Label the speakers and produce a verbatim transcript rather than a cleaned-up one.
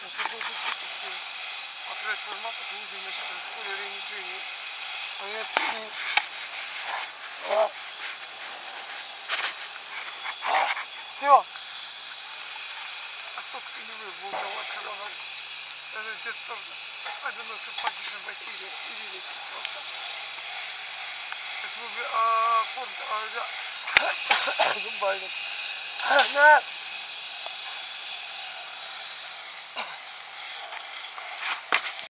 Speaker 1: Значит, буду чистить. Отряд формата, повозим на школе реагирования. А я пишу. Все. А тот, кто не выбыл, давай коронавирус. Это где-то один симпатичный Василий Ирилец просто. Это мы а фонд а зубайно. На.